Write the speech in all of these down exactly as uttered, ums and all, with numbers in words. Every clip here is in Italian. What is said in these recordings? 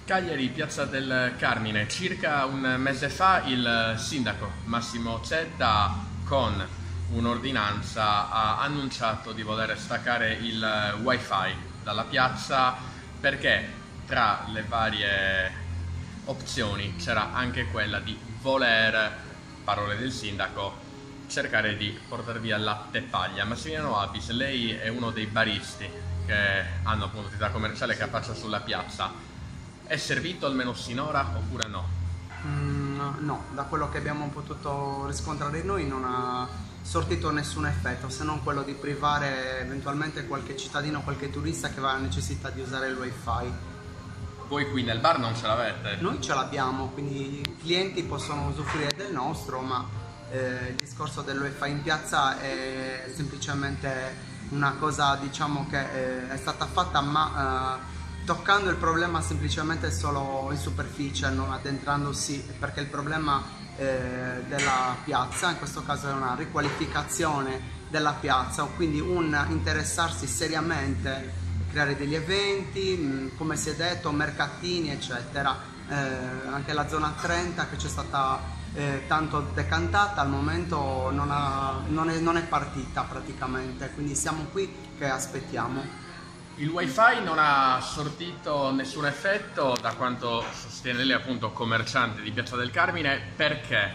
Cagliari, Piazza del Carmine. Circa un mese fa il sindaco Massimo Zedda, con un'ordinanza, ha annunciato di voler staccare il wifi dalla piazza perché tra le varie opzioni c'era anche quella di voler, parole del sindaco, cercare di portare via latte e paglia. Massimiliano Apis, lei è uno dei baristi che hanno appunto attività commerciale che affaccia sulla piazza. È servito almeno sinora oppure no? Mm, no, da quello che abbiamo potuto riscontrare noi non ha sortito nessun effetto, se non quello di privare eventualmente qualche cittadino, qualche turista che aveva necessità di usare il wifi. Voi qui nel bar non ce l'avete? Noi ce l'abbiamo, quindi i clienti possono usufruire del nostro, ma eh, il discorso del wifi in piazza è semplicemente una cosa, diciamo, che eh, è stata fatta, ma eh, toccando il problema semplicemente solo in superficie, non addentrandosi, perché il problema eh, della piazza in questo caso è una riqualificazione della piazza, quindi un interessarsi seriamente, creare degli eventi, mh, come si è detto, mercatini eccetera. Eh, anche la zona trenta, che c'è stata eh, tanto decantata, al momento non, ha, non, è, non è partita praticamente, quindi siamo qui che aspettiamo. Il wifi non ha sortito nessun effetto, da quanto sostiene lei, appunto commerciante di Piazza del Carmine. Perché?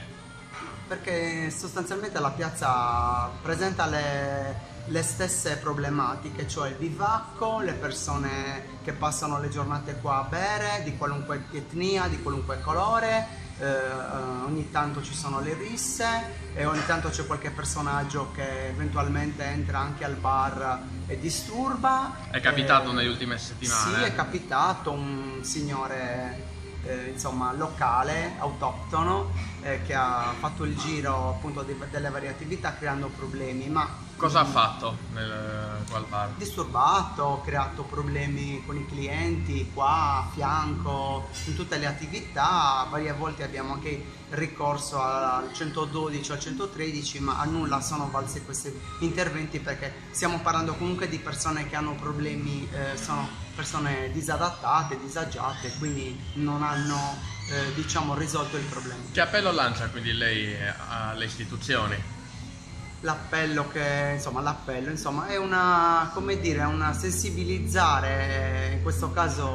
Perché sostanzialmente la piazza presenta le, le stesse problematiche, cioè il bivacco, le persone che passano le giornate qua a bere, di qualunque etnia, di qualunque colore. Eh, ogni tanto ci sono le risse e ogni tanto c'è qualche personaggio che eventualmente entra anche al bar e disturba. È capitato eh, nelle ultime settimane? Sì, è capitato. Un signore eh, insomma locale, autoctono, eh, che ha fatto il giro appunto di, delle varie attività creando problemi. Ma cosa ha fatto nel, qua al bar? Disturbato, creato problemi con i clienti qua a fianco, in tutte le attività. Varie volte abbiamo anche ricorso al centododici, al centotredici, ma a nulla sono valsi questi interventi, perché stiamo parlando comunque di persone che hanno problemi, eh, sono persone disadattate, disagiate, quindi non hanno eh, diciamo risolto il problema. Che appello lancia quindi lei alle istituzioni? L'appello che insomma l'appello insomma è una, come dire, una sensibilizzare in questo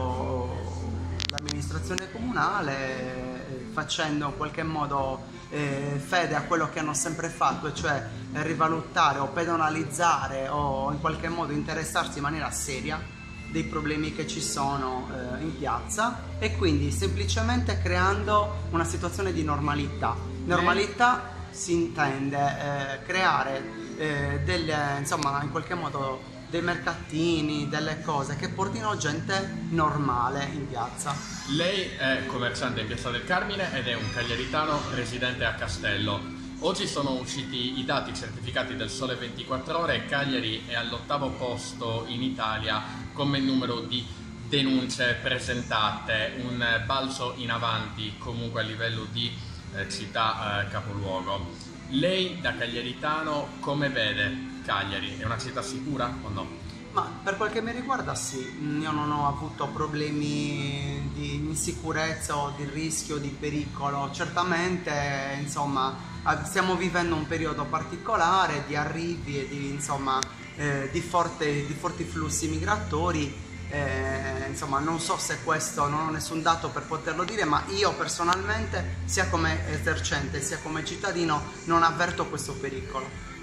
caso l'amministrazione comunale, facendo in qualche modo eh, fede a quello che hanno sempre fatto, e cioè rivalutare o pedonalizzare o in qualche modo interessarsi in maniera seria dei problemi che ci sono eh, in piazza, e quindi semplicemente creando una situazione di normalità. Normalità si intende eh, creare eh, delle, insomma, in qualche modo dei mercatini, delle cose che portino gente normale in piazza. Lei è commerciante in Piazza del Carmine ed è un cagliaritano residente a Castello. Oggi sono usciti i dati certificati del Sole ventiquattro Ore. Cagliari è all'ottavo posto in Italia come numero di denunce presentate, un balzo in avanti comunque a livello di città eh, capoluogo. Lei da cagliaritano come vede Cagliari? È una città sicura o no? Ma per quel che mi riguarda sì, io non ho avuto problemi di insicurezza o di rischio, di pericolo. Certamente insomma stiamo vivendo un periodo particolare di arrivi e di, insomma, eh, di, forte, di forti flussi migratori. Eh, insomma non so se questo, non ho nessun dato per poterlo dire, ma io personalmente sia come esercente sia come cittadino non avverto questo pericolo.